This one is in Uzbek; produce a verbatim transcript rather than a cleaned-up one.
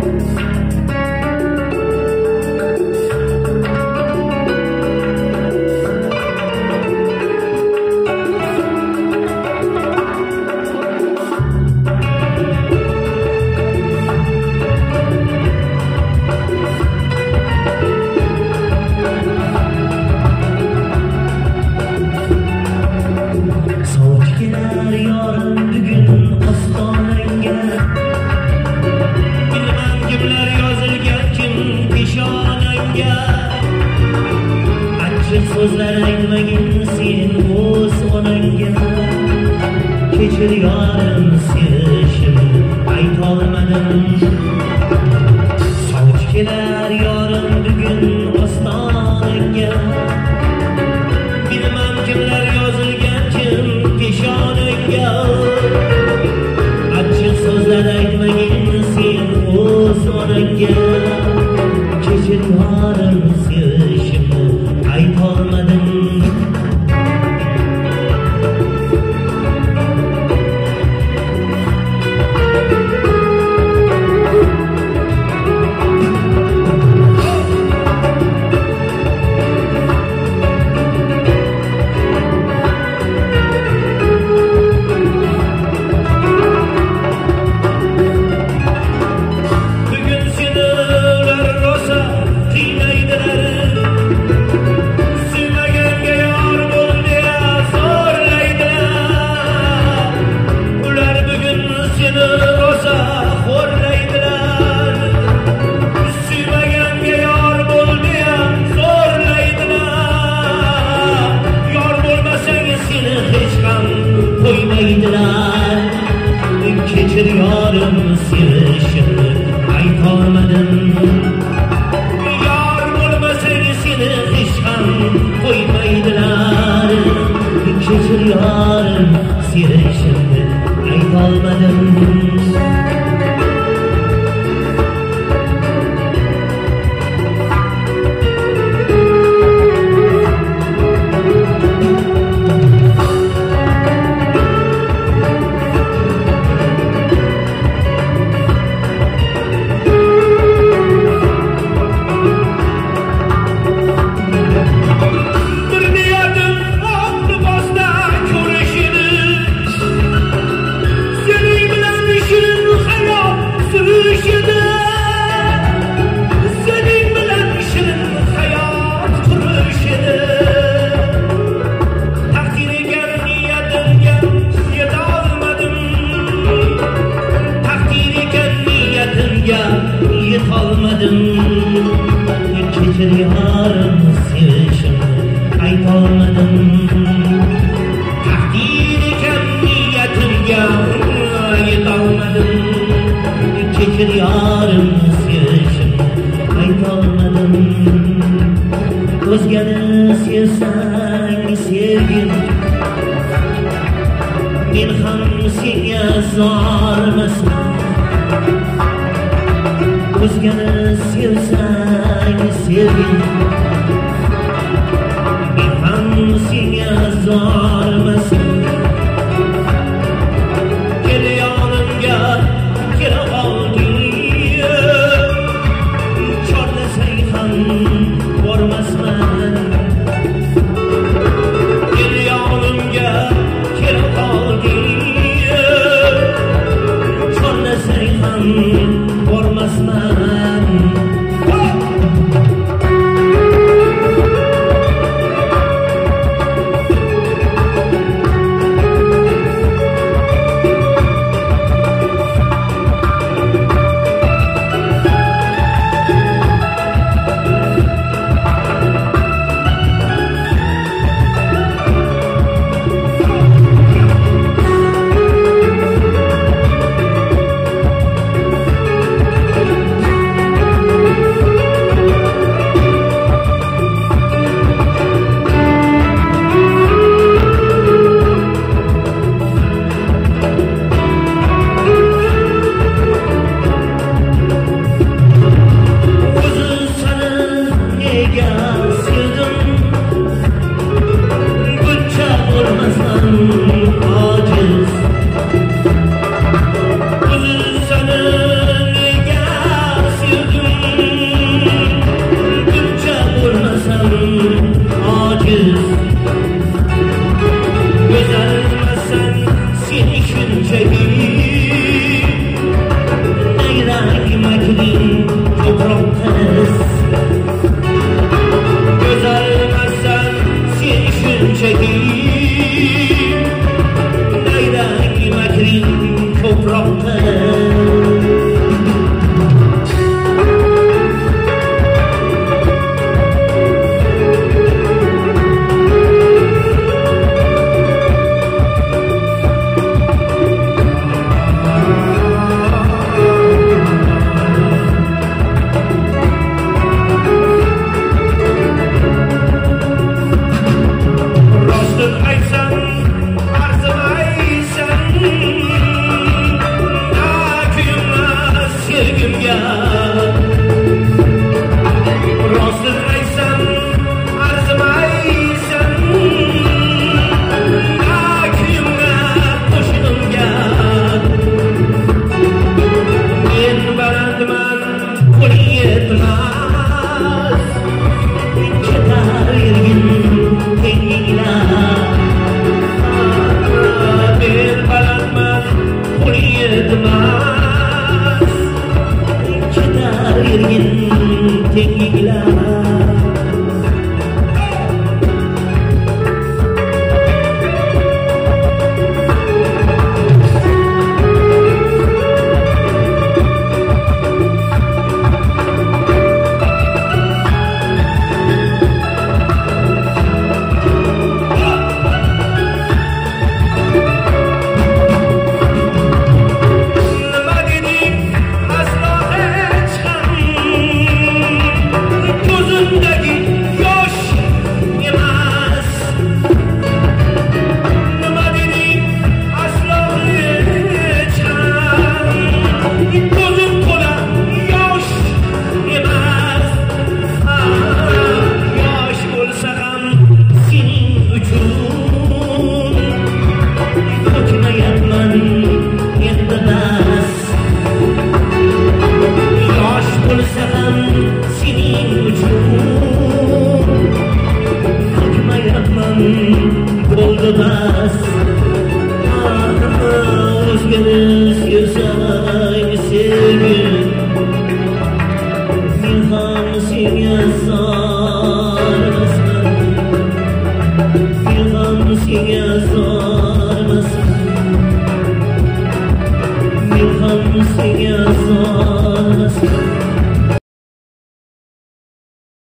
Sözler aytmagin sen o'z onangga, kechir yorim sevishimni aytolmadim. Sovchi kelar yorim bugun ostonangga, bilmam kimlar yozilgan kim peshonangga. Achchiq so'zlar aytmagin sen o'z onangga, kechir yorim sevishimni aytolmadim. Bugun seni ular rosa qiynaydilar. Kechir yorim sevishimni aytolmadim. Yor bo'lmasang seni hech ham qo'ymaydilar. Kechir yorim sevishimni aytolmadim. Yetolmadim, kechir yorim sevishimni aytolmadim. Taqdir ekan niyatimga yetolmadim. Kechir yorim sevishimni aytolmadim. O'zgani sevsang sevgin, men ham senga zormasman. O'zgani sevsang sevgin, men ham senga zormasman. Kel yonimga kela qolding, chorlasang ham bormasman. Kel yonimga kela qolding, chorlasang ham bormasman. Rostni aytsam arzimaysan kuyimga qo'shnimga men balandman qo'ling yetmas